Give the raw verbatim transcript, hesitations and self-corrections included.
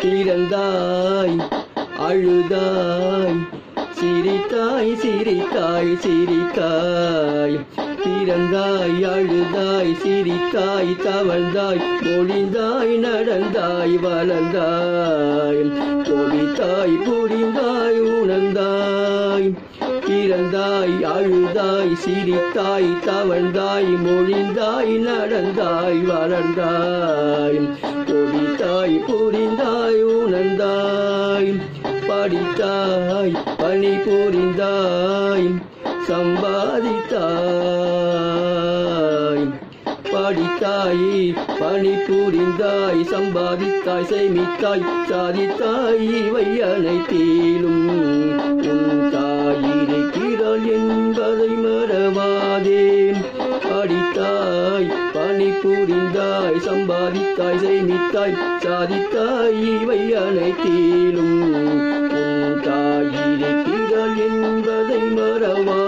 பிறந்தாய் அழுதாய் சிரித்தாய் சிரித்தாய் சிரித்தாய் பிறந்தாய் அழுதாய் சிரித்தாய் தவழ்ந்தாய் பொழிந்தாய் நடந்தாய் வளர்ந்தாய் பொழித்தாய் புரிந்தாய் உணர்ந்தாய் பிறந்தாய் அழுதாய் சிரித்தாய் தவழ்ந்தாய் மொழிந்தாய் நடந்தாய் வளர்ந்தாய் பொழித்தாய் புரிந்தாய் உணர்ந்தாய் படித்தாய் பணி புரிந்தாய் சம்பாதித்தாய் படித்தாய் பணி புரிந்தாய் சம்பாதித்தாய் சேமித்தாய் சாதித்தாய் இவை அனைத்திலும் உன் தாயிருக்கிறாள் என்பதை மறவாதே படித்தாய் பணி புரிந்தாய் சம்பாதித்தாய் சேமித்தாய் சாதித்தாய் இவை அனைத்திலும் உன் தாயிருக்கிறாள் என்பதை மறவாதே